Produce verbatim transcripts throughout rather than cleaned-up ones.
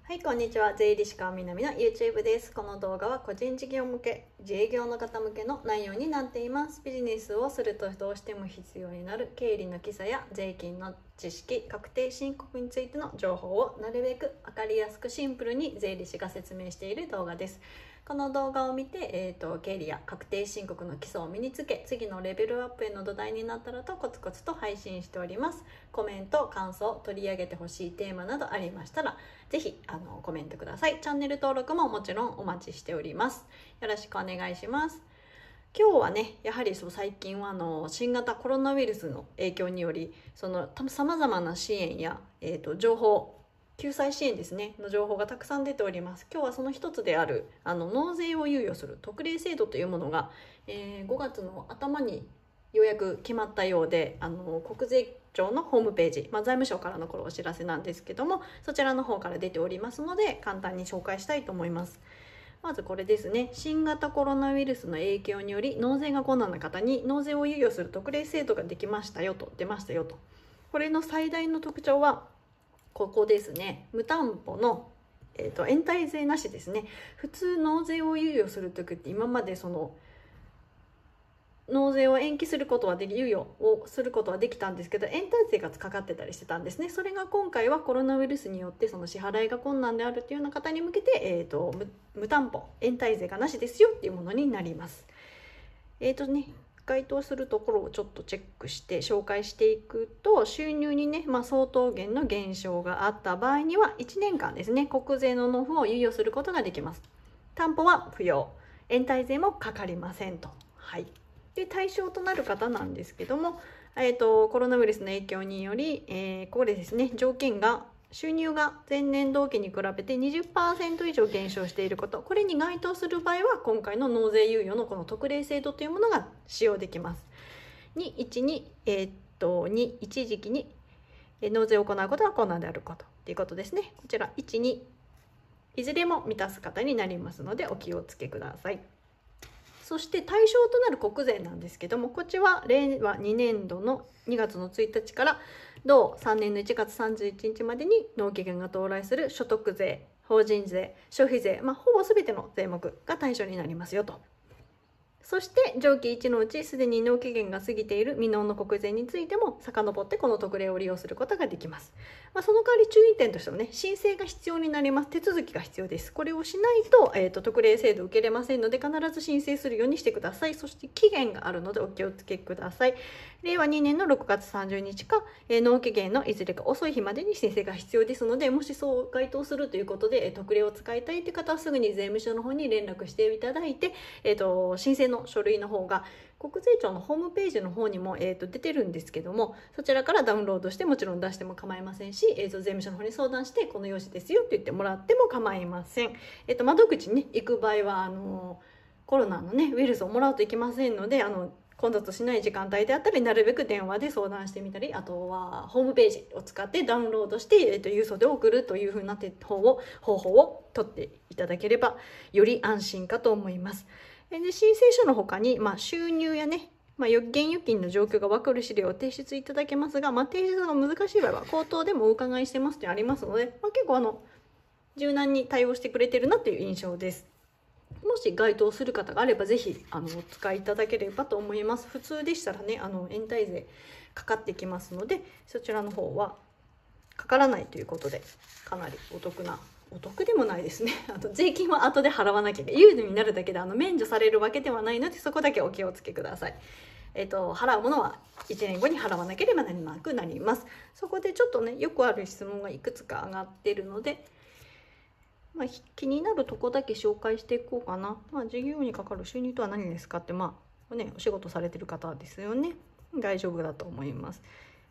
はい、こんにちは。税理士川みなみの YouTube です。この動画は個人事業向け、自営業の方向けの内容になっています。ビジネスをするとどうしても必要になる経理の基礎や税金の知識、確定申告についての情報をなるべく分かりやすくシンプルに税理士が説明している動画です。この動画を見て、えーと、経理や確定申告の基礎を身につけ、次のレベルアップへの土台になったらとコツコツと配信しております。コメント、感想、取り上げてほしいテーマなどありましたら、ぜひあのコメントください。チャンネル登録ももちろんお待ちしております。よろしくお願いします。今日はね、やはりそう最近はあの新型コロナウイルスの影響により、そのさまざまな支援や、えーと、情報、救済支援ですねの情報がたくさん出ております。今日はその一つであるあの納税を猶予する特例制度というものが、えー、ごがつの頭にようやく決まったようで、あの国税庁のホームページ、まあ、財務省からのこれお知らせなんですけども、そちらの方から出ておりますので簡単に紹介したいと思います。まずこれですね。新型コロナウイルスの影響により納税が困難な方に納税を猶予する特例制度ができましたよと、出ましたよと。これの最大の特徴はここですね。無担保の、えーと、延滞税なしですね。普通納税を猶予する時って今までその納税を延期することはでき猶予をすることはできたんですけど、延滞税がかかってたりしてたんですね。それが今回はコロナウイルスによってその支払いが困難であるというような方に向けて、えーと、無, 無担保延滞税がなしですよっていうものになります。えーとね該当するところをちょっとチェックして紹介していくと、収入にね、まあ、相当減の減少があった場合にはいちねんかんですね、国税の納付を猶予することができます。担保は不要、延滞税もかかりませんと。はい。で対象となる方なんですけども、えーと、コロナウイルスの影響により、えー、ここでですね、条件が収入が前年同期に比べて にじゅっパーセント 以上減少していること、これに該当する場合は今回の納税猶予のこの特例制度というものが使用できます。に、いちに、えー、っとに、一時期に納税を行うことが困難であることということですね。こちらいち、にいずれも満たす方になりますのでお気をつけください。そして対象となる国税なんですけども、こちらは令和にねんどのにがつのついたちから同さんねんのいちがつさんじゅういちにちまでに納期限が到来する所得税、法人税、消費税、まあ、ほぼ全ての税目が対象になりますよと。そして上記いちのうちすでに納期限が過ぎている未納の国税についても遡ってこの特例を利用することができます。まあ、その代わり注意点としてもね、申請が必要になります。手続きが必要です。これをしないと、えーと、特例制度を受けれませんので必ず申請するようにしてください。そして期限があるのでお気をつけください。れいわにねんのろくがつさんじゅうにちか、えー、納期限のいずれか遅い日までに申請が必要ですので、もしそう該当するということで、えー、特例を使いたいという方はすぐに税務署の方に連絡していただいて、えーと、申請の書類の方が国税庁のホームページの方にも、えー、と出てるんですけども、そちらからダウンロードしてもちろん出しても構いませんし、えー、と税務署の方に相談してこの用紙ですよって言ってもらっても構いません。えー、と窓口に、ね、行く場合はあのコロナの、ね、ウイルスをもらうといけませんので、あの混雑しない時間帯であったり、なるべく電話で相談してみたり、あとはホームページを使ってダウンロードして、えー、と郵送で送るというふうな手法を方法を取っていただければより安心かと思います。で申請書の他に、まあ、収入やね、まあ、現預金の状況が分かる資料を提出いただけますが、まあ、提出が難しい場合は口頭でもお伺いしてますってありますので、まあ、結構あの柔軟に対応してくれてるなっていう印象です。もし該当する方があればぜひあのお使いいただければと思います。普通でしたらね、あの延滞税かかってきますので、そちらの方はかからないということでかなりお得なお得でもないですね。あと税金は後で払わなきゃいけない、猶予になるだけであの免除されるわけではないので、そこだけお気をつけください。えっと、払うものはいちねんごに払わなければなくなります。そこでちょっとね、よくある質問がいくつか上がってるので、まあ、気になるとこだけ紹介していこうかな。まあ、事業にかかる収入とは何ですかって、まあね、お仕事されてる方ですよね。大丈夫だと思います。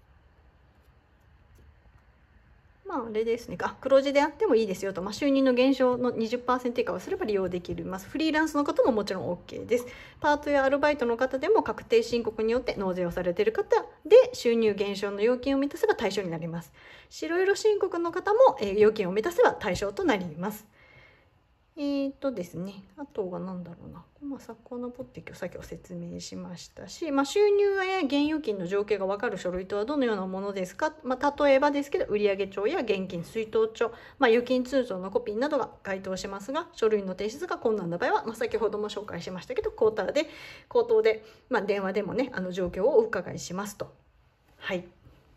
まあ、あれですね。あ、黒字であってもいいですよと。まあ、収入の減少の にじゅっパーセント 以下をすれば利用できます。フリーランスの方ももちろん OK です。パートやアルバイトの方でも確定申告によって納税をされている方で収入減少の要件を満たせば対象になります。白色申告の方も、えー、要件を満たせば対象となります。 えーとですね、あとは何だろうな、まあ、昨今のポッテキを先ほど説明しましたし、まあ、収入や現預金の情景が分かる書類とはどのようなものですか、まあ、例えばですけど売上帳や現金出納帳、まあ、預金通帳のコピーなどが該当しますが、書類の提出が困難な場合は、まあ、先ほども紹介しましたけど口頭で口頭で、まあ、電話でもねあの状況をお伺いしますと。はい。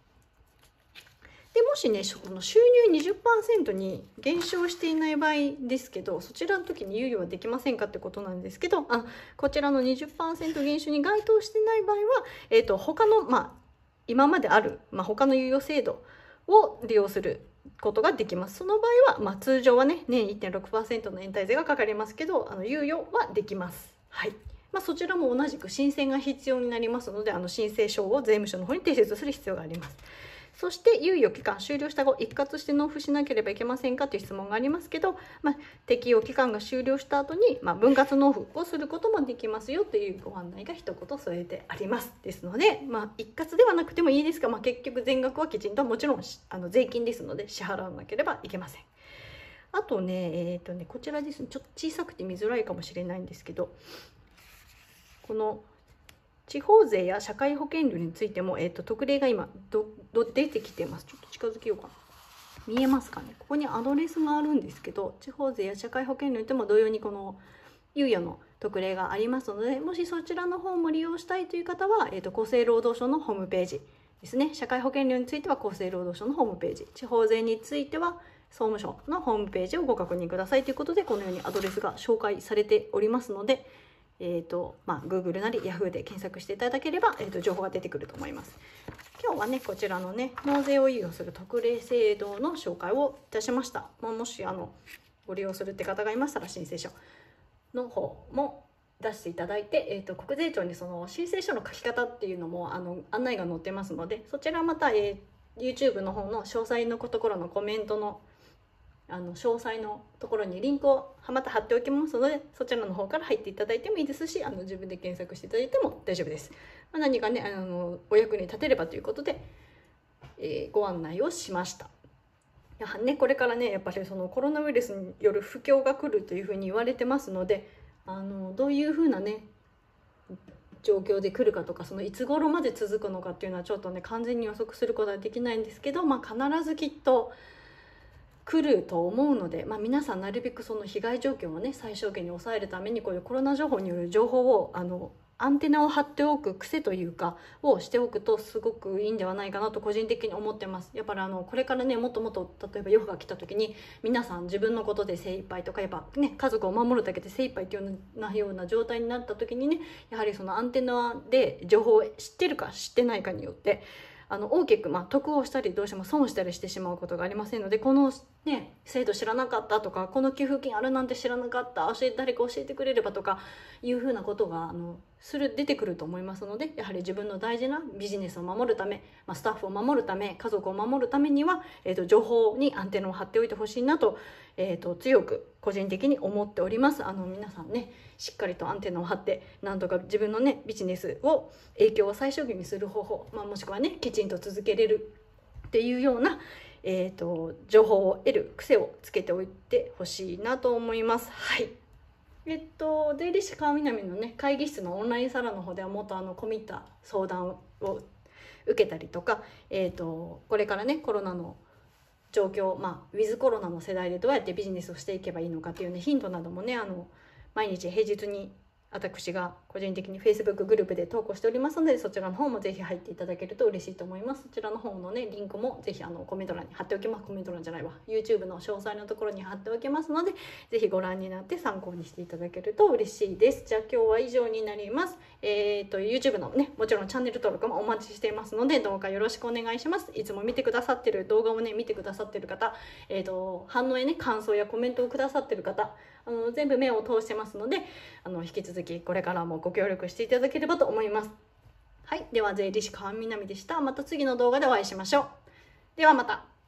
でもしねこの収入 にじゅっパーセント に減少していない場合ですけど、そちらの時に猶予はできませんかってことなんですけど、あこちらの にじゅっパーセント 減収に該当していない場合は、えー、と他の、まあ、今まである、まあ、他の猶予制度を利用することができます。その場合は、まあ、通常はね年 いってんろくパーセント の延滞税がかかりますけど、あの猶予はできます。はい。まあ、そちらも同じく申請が必要になりますので、あの申請書を税務署の方に提出する必要があります。そして猶予期間終了した後一括して納付しなければいけませんかという質問がありますけど、まあ、適用期間が終了した後に、まあ、分割納付をすることもできますよというご案内が一言添えてあります。ですので、まあ、一括ではなくてもいいですが、まあ、結局全額はきちんともちろんあの税金ですので支払わなければいけません。あとね、えーとねこちらですね、ちょっと小さくて見づらいかもしれないんですけど、この地方税や社会保険料についても、えー、と特例が今どど出てきてます。ちょっと近づけようかな。見えますかね。ここにアドレスがあるんですけど、地方税や社会保険料にても同様にこの猶予の特例がありますので、もしそちらの方も利用したいという方は、えー、と厚生労働省のホームページですね。社会保険料については厚生労働省のホームページ、地方税については総務省のホームページをご確認くださいということで、このようにアドレスが紹介されておりますので、えーとまあ、Google なり Yahoo で検索していただければ、えーと情報が出てくると思います。今日はねこちらのね納税を猶予する特例制度の紹介をいたしました。まあ、もしあのご利用するって方がいましたら申請書の方も出していただいて、えーと国税庁にその申請書の書き方っていうのもあの案内が載ってますので、そちらまた、えー、YouTube の方の詳細のところのコメントのあの詳細のところにリンクをまた貼っておきますので、そちらの方から入っていただいてもいいですし、あの自分で検索していただいても大丈夫です。まあ、何かねあのお役に立てればということで、えー、ご案内をしました。やはりねこれからねやっぱりそのコロナウイルスによる不況が来るというふうに言われてますので、あのどういうふうなね状況で来るかとか、そのいつ頃まで続くのかっていうのはちょっとね完全に予測することはできないんですけど、まあ、必ずきっと来ると思うので、まあ、皆さんなるべくその被害状況をね最小限に抑えるために、こういうコロナ情報による情報をあのアンテナを張っておく癖というかをしておくとすごくいいんではないかなと個人的に思ってます。やっぱりあのこれからねもっともっと例えば夜が来た時に皆さん自分のことで精一杯とか、やっぱね家族を守るだけで精一杯というようなような状態になった時にね、やはりそのアンテナで情報を知ってるか知ってないかによってあの大きく、まあ、得をしたりどうしても損したりしてしまうことがありませんので、この、ね、制度知らなかったとか、この給付金あるなんて知らなかった、教え誰か教えてくれればとかいうふうなことがあのする出てくると思いますので、やはり自分の大事なビジネスを守るため、まあ、スタッフを守るため、家族を守るためには、えーと、情報にアンテナを張っておいてほしいなと、えーと、強く個人的に思っております。あの皆さんねしっかりとアンテナを張ってなんとか自分のねビジネスを影響を最小限にする方法、まあ、もしくはねきちんと続けれるっていうような、えーと、情報を得る癖をつけておいてほしいなと思います。はい。えっと、税理士川南のね会議室のオンラインサロンの方ではもっとあの込み入った相談を受けたりとか、えーと、これからねコロナの状況、まあ、ウィズコロナの世代でどうやってビジネスをしていけばいいのかっていうねヒントなどもねあの毎日平日に私が個人的に Facebook グループで投稿しておりますので、そちらの方もぜひ入っていただけると嬉しいと思います。そちらの方のねリンクもぜひあのコメント欄に貼っておきます。コメント欄じゃないわ YouTube の詳細のところに貼っておきますので、ぜひご覧になって参考にしていただけると嬉しいです。じゃあ今日は以上になります。えーと YouTube のねもちろんチャンネル登録もお待ちしていますので、どうかよろしくお願いします。いつも見てくださってる動画をね見てくださってる方、えーと反応やね感想やコメントをくださってる方、あの全部目を通してますので、あの引き続きこれからもご協力していただければと思います。はい、では税理士川南でした。また次の動画でお会いしましょう。ではまた。